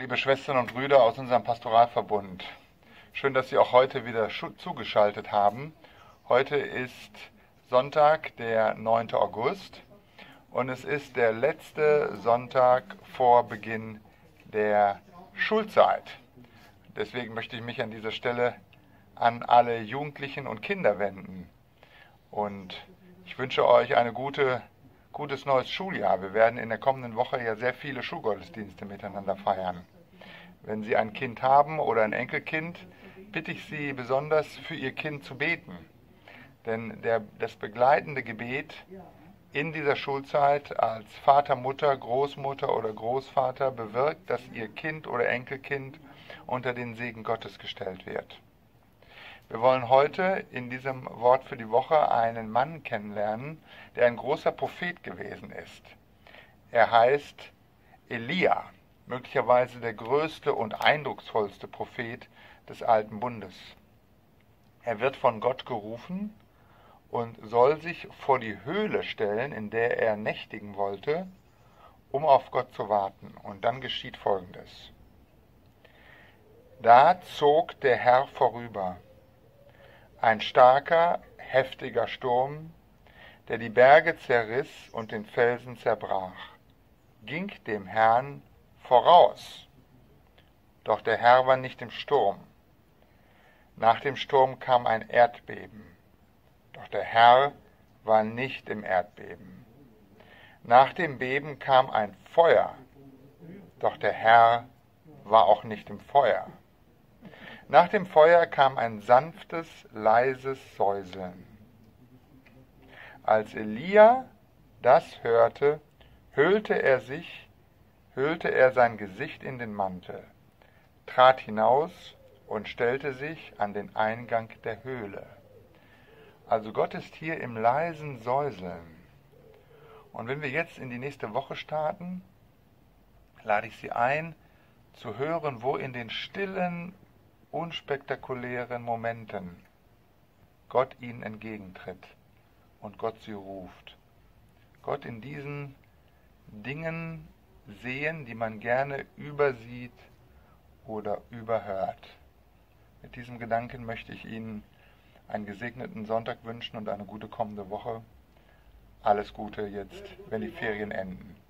liebe Schwestern und Brüder aus unserem Pastoralverbund. Schön, dass Sie auch heute wieder zugeschaltet haben. Heute ist Sonntag, der 9. August und es ist der letzte Sonntag vor Beginn der Schulzeit. Deswegen möchte ich mich an dieser Stelle an alle Jugendlichen und Kinder wenden. Und ich wünsche euch ein gutes neues Schuljahr. Wir werden in der kommenden Woche ja sehr viele Schulgottesdienste miteinander feiern. Wenn Sie ein Kind haben oder ein Enkelkind, bitte ich Sie besonders für Ihr Kind zu beten. Denn das begleitende Gebet in dieser Schulzeit als Vater, Mutter, Großmutter oder Großvater bewirkt, dass Ihr Kind oder Enkelkind unter den Segen Gottes gestellt wird. Wir wollen heute in diesem Wort für die Woche einen Mann kennenlernen, der ein großer Prophet gewesen ist. Er heißt Elia, möglicherweise der größte und eindrucksvollste Prophet des Alten Bundes. Er wird von Gott gerufen und soll sich vor die Höhle stellen, in der er nächtigen wollte, um auf Gott zu warten. Und dann geschieht Folgendes. Da zog der Herr vorüber, ein starker, heftiger Sturm, der die Berge zerriss und den Felsen zerbrach, ging dem Herrn voraus. Doch der Herr war nicht im Sturm. Nach dem Sturm kam ein Erdbeben. Doch der Herr war nicht im Erdbeben. Nach dem Beben kam ein Feuer. Doch der Herr war auch nicht im Feuer. Nach dem Feuer kam ein sanftes, leises Säuseln. Als Elia das hörte, hüllte er sein Gesicht in den Mantel, trat hinaus und stellte sich an den Eingang der Höhle. Also Gott ist hier im leisen Säuseln. Und wenn wir jetzt in die nächste Woche starten, lade ich Sie ein, zu hören, wo in den stillen, unspektakulären Momenten Gott ihnen entgegentritt und Gott sie ruft. Gott in diesen Dingen sehen, die man gerne übersieht oder überhört. Mit diesem Gedanken möchte ich Ihnen einen gesegneten Sonntag wünschen und eine gute kommende Woche. Alles Gute jetzt, wenn die Ferien enden.